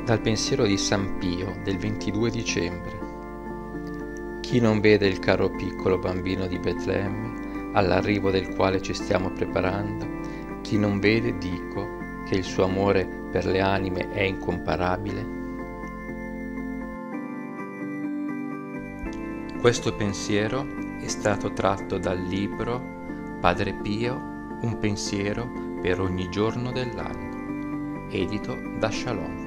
Dal pensiero di San Pio del 22 dicembre. Chi non vede il caro piccolo bambino di Betlemme, all'arrivo del quale ci stiamo preparando, chi non vede, dico, che il suo amore per le anime è incomparabile? Questo pensiero è stato tratto dal libro Padre Pio, un pensiero per ogni giorno dell'anno, edito da Shalom.